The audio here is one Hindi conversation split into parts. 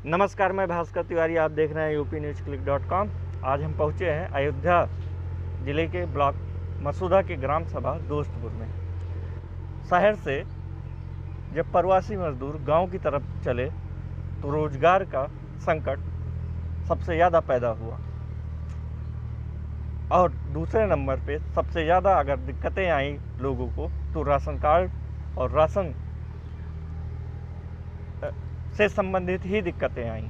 नमस्कार, मैं भास्कर तिवारी। आप देख रहे हैं UPNewsClick.com। आज हम पहुंचे हैं अयोध्या ज़िले के ब्लॉक मसूदा के ग्राम सभा दोस्तपुर में। शहर से जब प्रवासी मजदूर गांव की तरफ चले तो रोजगार का संकट सबसे ज़्यादा पैदा हुआ और दूसरे नंबर पे सबसे ज़्यादा अगर दिक्कतें आई लोगों को तो राशन कार्ड और राशन से संबंधित ही दिक्कतें आई।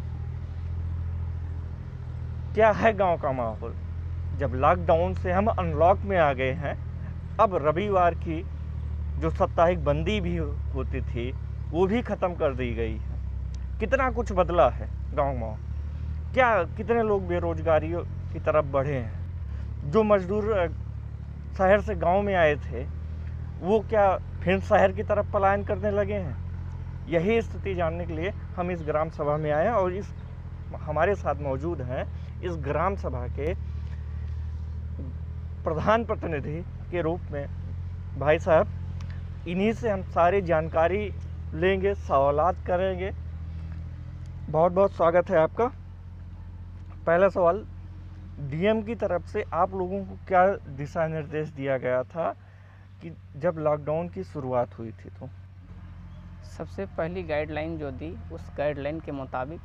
क्या है गांव का माहौल? जब लॉकडाउन से हम अनलॉक में आ गए हैं, अब रविवार की जो साप्ताहिक बंदी भी होती थी वो भी ख़त्म कर दी गई है। कितना कुछ बदला है गांव में। क्या कितने लोग बेरोजगारी की तरफ बढ़े हैं। जो मजदूर शहर से गांव में आए थे वो क्या फिर शहर की तरफ पलायन करने लगे हैं? यही स्थिति जानने के लिए हम इस ग्राम सभा में आए और इस हमारे साथ मौजूद हैं इस ग्राम सभा के प्रधान प्रतिनिधि के रूप में भाई साहब। इन्हीं से हम सारी जानकारी लेंगे, सवालात करेंगे। बहुत बहुत स्वागत है आपका। पहला सवाल, डीएम की तरफ से आप लोगों को क्या दिशा निर्देश दिया गया था कि जब लॉकडाउन की शुरुआत हुई थी? तो सबसे पहली गाइडलाइन जो दी, उस गाइडलाइन के मुताबिक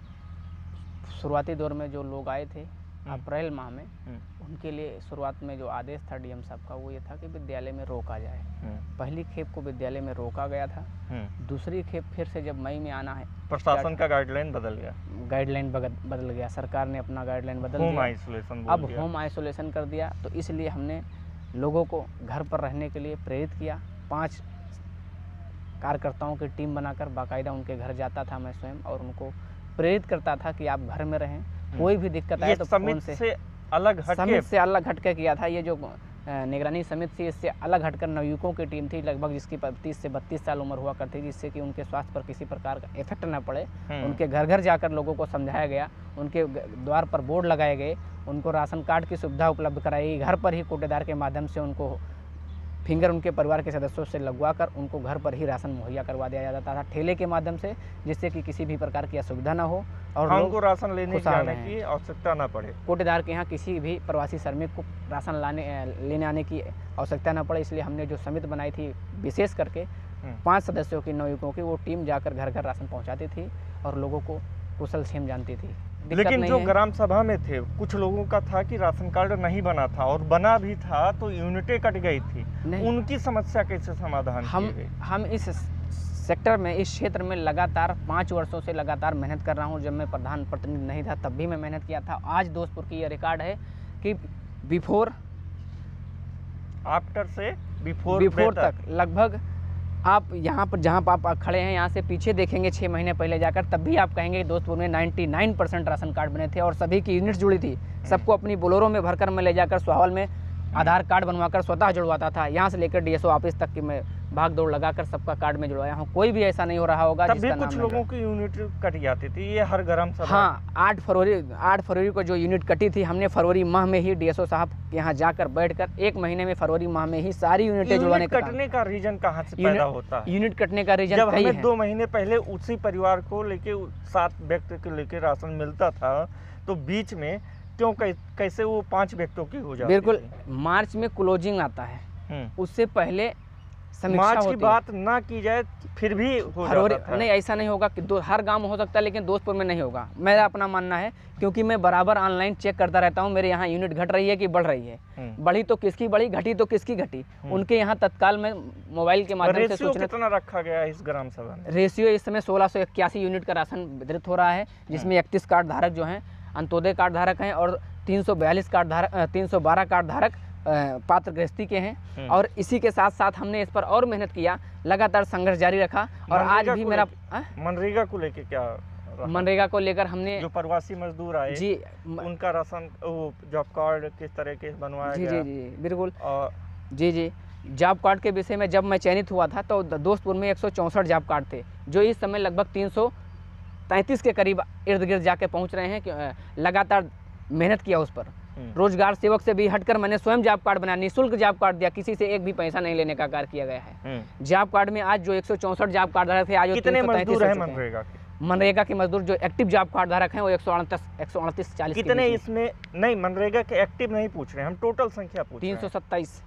शुरुआती दौर में जो लोग आए थे अप्रैल माह में, उनके लिए शुरुआत में जो आदेश था डीएम साहब का वो ये था कि विद्यालय में रोका जाए। पहली खेप को विद्यालय में रोका गया था। दूसरी खेप फिर से जब मई में आना है, प्रशासन का गाइडलाइन बदल गया। गाइडलाइन बदल गया, सरकार ने अपना गाइडलाइन बदल होम दिया। आइसोलेशन अब होम आइसोलेशन कर दिया। तो इसलिए हमने लोगों को घर पर रहने के लिए प्रेरित किया। 5 कार्यकर्ताओं की टीम बनाकर बाकायदा उनके घर जाता था मैं स्वयं और उनको प्रेरित करता था कि आप घर में रहें, कोई भी दिक्कत आए तो फोन से अलग हटके किया था। ये जो निगरानी समिति थी इससे अलग हटकर नवयुवकों की टीम थी, लगभग जिसकी 25 से 32 साल उम्र हुआ करती थी, जिससे कि उनके स्वास्थ्य पर किसी प्रकार का इफेक्ट न पड़े। उनके घर घर जाकर लोगों को समझाया गया, उनके द्वार पर बोर्ड लगाए गए, उनको राशन कार्ड की सुविधा उपलब्ध कराई गई। घर पर ही कोटेदार के माध्यम से उनको फिंगर उनके परिवार के सदस्यों से लगवा कर उनको घर पर ही राशन मुहैया करवा दिया जाता था, ठेले के माध्यम से, जिससे कि किसी भी प्रकार की असुविधा ना हो और उनको राशन लेने की आवश्यकता ना पड़े। कोटेदार के यहाँ किसी भी प्रवासी श्रमिक को राशन लेने आने की आवश्यकता ना पड़े। इसलिए हमने जो समिति बनाई थी विशेष करके 5 सदस्यों की नवयुवकों की, वो टीम जाकर घर घर राशन पहुँचाती थी और लोगों को कुशल क्षेम जानती थी। लेकिन जो ग्राम सभा में थे कुछ लोगों का था कि राशन कार्ड नहीं बना था और बना भी था तो यूनिटें कट गई थी। उनकी समस्या कैसे समाधान हम इस सेक्टर में, इस क्षेत्र में लगातार 5 वर्षों से लगातार मेहनत कर रहा हूं। जब मैं प्रधान प्रतिनिधि नहीं था तब भी मैं मेहनत किया था। आज दोस्तपुर की ये रिकॉर्ड है कि बिफोर आफ्टर से बिफोर तक लगभग आप यहाँ पर जहाँ पर आप खड़े हैं यहाँ से पीछे देखेंगे 6 महीने पहले जाकर, तब भी आप कहेंगे दोस्तपुर में 99% राशन कार्ड बने थे और सभी की यूनिट्स जुड़ी थी। सबको अपनी बोलेरो में भरकर मैं ले जाकर स्वावल में आधार कार्ड बनवाकर स्वतः जुड़वाता था। यहाँ से लेकर डीएसओ ऑफिस तक की मैं भाग दौड़ लगाकर सबका कार्ड में जुड़वाया हूँ। कोई भी ऐसा नहीं हो रहा होगा जिसका नाम कुछ लोगों की यूनिट कट जाती थी। ये हर ग्राम सभा। हाँ, 8 फरवरी को जो यूनिट कटी थी, हमने फरवरी माह में ही डीएसओ साहब यहाँ जाकर बैठकर 1 महीने में फरवरी माह में ही सारी यूनिटें जुड़वाने का। कटने का रीजन कहाँ से पैदा होता है? यूनिट कटने का रीजन जब हमें 2 महीने पहले उसी परिवार को लेके 7 व्यक्ति को लेके राशन मिलता था तो बीच में क्यों कैसे वो 5 व्यक्तियों की हो जाती? बिल्कुल, मार्च में क्लोजिंग आता है, उससे पहले समीक्षा मार्च की बात ना की जाए फिर भी हो जाता था। नहीं, ऐसा नहीं होगा कि हर गांव में हो सकता है, लेकिन दोस्तपुर में नहीं होगा। मेरा अपना मानना है, क्योंकि मैं बराबर ऑनलाइन चेक करता रहता हूं मेरे यहाँ यूनिट घट रही है कि बढ़ रही है। बढ़ी तो किसकी बढ़ी, घटी तो किसकी घटी। उनके यहाँ तत्काल में मोबाइल के माध्यम से सूचना। कितना रखा गया है इस ग्राम सभा में? रेशियो इस समय 1681 यूनिट का राशन वितरित हो रहा है, जिसमें 31 कार्ड धारक जो हैं अंत्योदय कार्ड धारक हैं और 342 कार्ड धारक 312 कार्ड धारक पात्र गृहस्थी के हैं। और इसी के साथ साथ हमने इस पर और मेहनत किया, लगातार संघर्ष जारी रखा। और आज भी मेरा मनरेगा को लेकर क्या? मनरेगा को लेकर हमने जो प्रवासी मजदूर आए जी उनका राशन जॉब कार्ड किस तरह के बनवाया गया? जी बिल्कुल। जी जॉब कार्ड के विषय में जब मैं चयनित हुआ था तो दोस्तपुर में 164 जॉब कार्ड थे, जो इस समय लगभग 333 के करीब इर्द गिर्द जाके पहुंच रहे हैं। लगातार मेहनत किया उस पर। रोजगार सेवक से भी हटकर मैंने स्वयं जॉब कार्ड बनाया, निःशुल्क जॉब कार्ड दिया, किसी से एक भी पैसा नहीं लेने का कार्य किया गया है। जॉब कार्ड में आज जो 164 जॉब कार्ड धारक थे, आज कितने मजदूर हैं मनरेगा के? मनरेगा के मजदूर जो एक्टिव जॉब कार्ड धारक हैं वो 138-40 कितने इसमें नहीं, मनरेगा के एक्टिव नहीं पूछ रहे हैं हम, टोटल संख्या पूछ रहे हैं। 327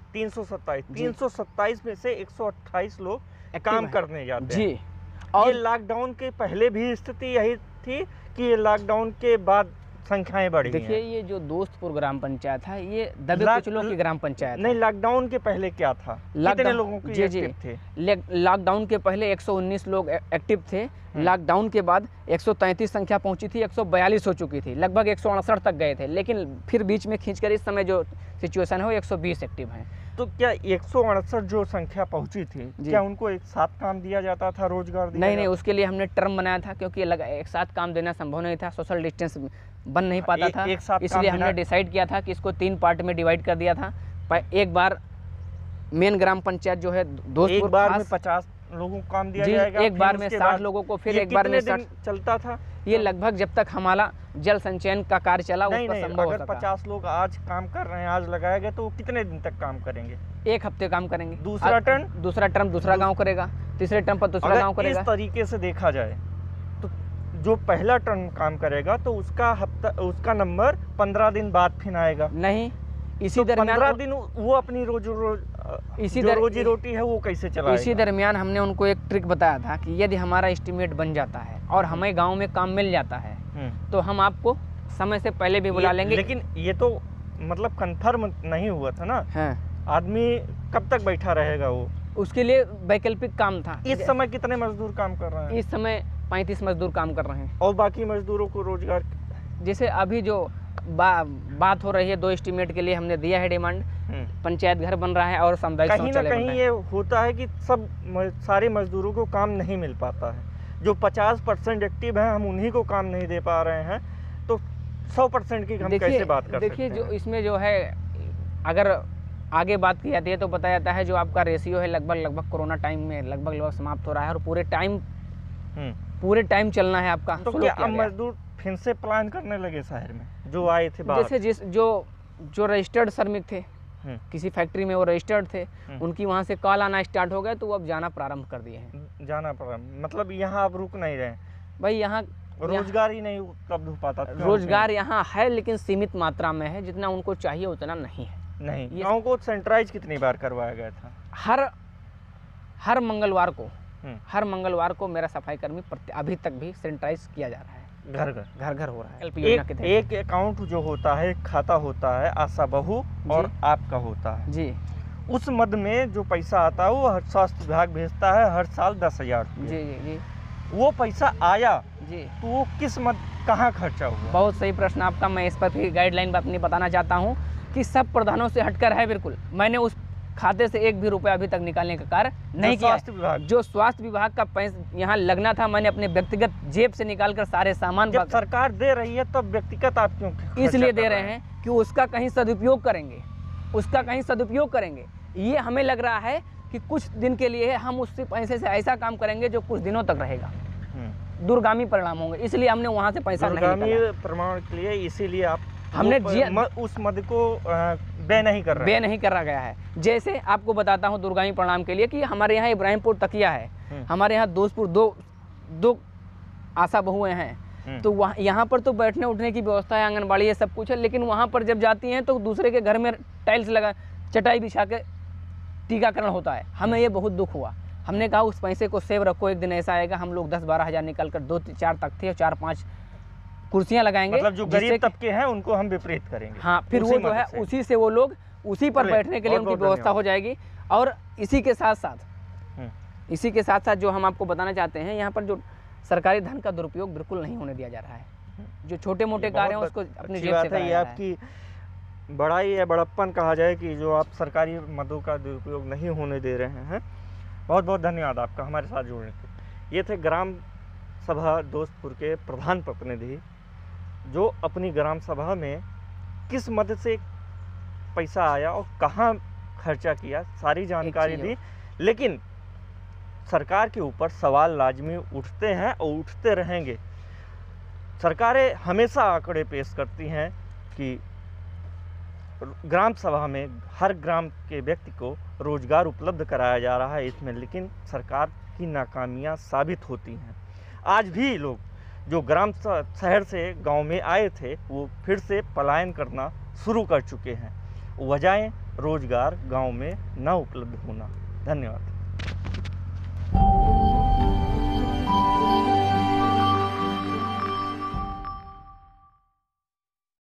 327 में से 128 लोग एक्टिव काम हैं। करने जाते हैं। जी। ये और लॉकडाउन के पहले भी स्थिति यही थी कि ये लॉकडाउन के बाद संख्याएं बढ़ी देखिए, हैं? ये जो दोस्तपुर ग्राम पंचायत है ये दबे लाक- कुचलों की ग्राम पंचायत नहीं, है। लॉकडाउन के पहले क्या था, कितने लॉकडाउन- लोगों की जी, जी। एक्टिव थे? लॉकडाउन के पहले 119 लोग एक्टिव थे। लॉकडाउन के बाद 133 संख्या पहुंची थी, 142 हो चुकी थी, लगभग 168 तक गए थे, लेकिन फिर बीच में खींचकर इस समय जो सिचुएशन है वो 120 एक्टिव हैं। तो क्या 168 जो संख्या पहुंची थी, जी। क्या उनको एक साथ काम दिया जाता था, रोजगार दिया नहीं, जाता? उसके लिए हमने टर्म बनाया था, क्योंकि एक साथ काम देना संभव नहीं था, सोशल डिस्टेंस बन नहीं पाता था, एक साथ काम इसलिए हमने देना- डिसाइड किया था कि इसको 3 पार्ट में डिवाइड कर दिया था। एक बार मेन ग्राम पंचायत जो है एक दोस्तपुर बार में खास, 50 लोगों को काम दिया जी, जाएगा, एक फिर बार में उसके 60 बाद लोगों को, फिर ये एक बार में कितने 60। दिन चलता था? ये लगभग जब तक हमारा जल संचयन का कार्य चला उस नहीं पर नहीं, संभव हो अगर सका। 50 लोग आज काम कर रहे हैं, आज लगाए गए, तो वो कितने दिन तक काम करेंगे? 1 हफ्ते काम करेंगे। दूसरा टर्न? दूसरा टर्म दूसरा गांव करेगा, तीसरे टर्म पर दूसरा गांव अगर करेगा। इस तरीके से देखा जाए तो जो पहला टर्न काम करेगा तो उसका नंबर 15 दिन बाद फिर आएगा। नहीं, इसी तो 15 दरमियान दिन वो अपनी रोजी रोटी है वो कैसे चलाएगा? इसी दरमियान हमने उनको एक ट्रिक बताया था कि यदि हमारा एस्टिमेट बन जाता है और हमें गांव में काम मिल जाता है तो हम आपको समय से पहले भी बुला लेंगे। लेकिन ये तो मतलब कंफर्म नहीं हुआ था ना, हाँ, आदमी कब तक बैठा रहेगा वो? उसके लिए वैकल्पिक काम था। इस समय कितने मजदूर काम कर रहे हैं? इस समय 35 मजदूर काम कर रहे हैं। और बाकी मजदूरों को रोजगार? जैसे अभी जो बात हो रही है, 2 एस्टीमेट के लिए हमने दिया है डिमांड, पंचायत घर बन रहा है और सामुदायिक कहीं ना शौचालय बन कहीं रहा ये होता है कि सारे मजदूरों को काम नहीं मिल पाता है। जो 50% एक्टिव हैं हम उन्हीं को काम नहीं दे पा रहे हैं, तो 100% की हम कैसे बात कर सकते देखिए, हैं? जो इसमें जो है, अगर आगे बात की जाती है तो बताया जाता है जो आपका रेशियो है लगभग कोरोना टाइम में लगभग समाप्त हो रहा है और पूरे टाइम चलना है आपका। तो क्या अब मजदूर फिर से प्लान करने लगे शहर में जो आए थे बाहर? जैसे जो रजिस्टर्ड श्रमिक थे, किसी फैक्ट्री में वो रजिस्टर्ड थे, उनकी वहाँ से कॉल आना स्टार्ट हो गए तो वो अब जाना प्रारंभ कर दिए हैं। जाना पड़ा मतलब यहाँ अब रुक नहीं रहे भाई, यहाँ रोजगार ही नहीं उपलब्ध हो पाता? रोजगार यहाँ है लेकिन सीमित मात्रा में है, जितना उनको चाहिए उतना नहीं है। नहीं, गाँव को सैनिटाइज कितनी बार करवाया गया था? हर मंगलवार को मेरा सफाई कर्मी अभी तक भी सैनिटाइज किया जा रहा है, घर घर हो रहा है। एक अकाउंट जो होता है, एक खाता होता है आशा बहू और आपका होता है जी। उस मद में जो पैसा आता है वो हर स्वास्थ्य विभाग भेजता है हर साल 10,000 जी जी जी। वो पैसा आया जी, तो वो किस मद कहाँ खर्चा हुआ? बहुत सही प्रश्न आपका। मैं इस पर भी गाइडलाइन बात नहीं बताना चाहता हूँ कि सब प्रधानों से हटकर है। बिल्कुल, मैंने उस खाते से 1 भी रुपया अभी तक निकालने का कार्य नहीं किया। जो स्वास्थ्य विभाग का पैसा यहाँ लगना था, मैंने अपने व्यक्तिगत जेब से निकालकर सारे सामान। जब सरकार दे रही है तब व्यक्तिगत आप क्यों इसलिए दे रहे हैं कि उसका कहीं सदुपयोग करेंगे। ये हमें लग रहा है कि कुछ दिन के लिए हम उस पैसे से ऐसा काम करेंगे जो कुछ दिनों तक रहेगा, दूरगामी परिणाम होंगे, इसलिए हमने वहाँ से पैसा नहीं निकाला। प्रमाण के लिए इसीलिए आप हमने उस मद को बे नहीं कर रहा गया है। जैसे आपको बताता हूँ दूरगामी परिणाम के लिए कि हमारे यहाँ इब्राहिमपुर तकिया है, हमारे यहाँ दोस्तपुर दो आशा बहुएं हैं, तो वहाँ यहाँ पर तो बैठने उठने की व्यवस्था है, आंगनबाड़ी है, सब कुछ है, लेकिन वहाँ पर जब जाती हैं तो दूसरे के घर में टाइल्स लगा चटाई बिछा के टीकाकरण होता है। हमें ये बहुत दुख हुआ। हमने कहा उस पैसे को सेव रखो, एक दिन ऐसा आएगा हम लोग 10-12 हज़ार निकल कर 2-4 तख्ते और 4-5 कुर्सियाँ लगाएंगे। मतलब जो गरीब तबके हैं उनको हम विपरीत करेंगे। हाँ, फिर वो जो है उसी से वो लोग उसी पर बैठने के लिए उनकी व्यवस्था हो जाएगी। और इसी के साथ साथ जो हम आपको बताना चाहते हैं, यहाँ पर जो सरकारी धन का दुरुपयोग बिल्कुल नहीं होने दिया जा रहा है। जो छोटे मोटे कार्य हैं उसको अपनी जेब से कराया जा रहा है। आपकी बड़ाई या बड़प्पन कहा जाए कि जो आप सरकारी मदों का दुरुपयोग नहीं होने दे रहे हैं। बहुत बहुत धन्यवाद आपका हमारे साथ जुड़ने के लिए। ये थे ग्राम सभा दोस्तपुर के प्रधान प्रतिनिधि जो अपनी ग्राम सभा में किस मद से पैसा आया और कहाँ खर्चा किया, सारी जानकारी दी। लेकिन सरकार के ऊपर सवाल लाजमी उठते हैं और उठते रहेंगे। सरकारें हमेशा आंकड़े पेश करती हैं कि ग्राम सभा में हर ग्राम के व्यक्ति को रोजगार उपलब्ध कराया जा रहा है इसमें, लेकिन सरकार की नाकामियां साबित होती हैं। आज भी लोग जो ग्राम शहर से गांव में आए थे वो फिर से पलायन करना शुरू कर चुके हैं। वजहें रोजगार गांव में न उपलब्ध होना। धन्यवाद।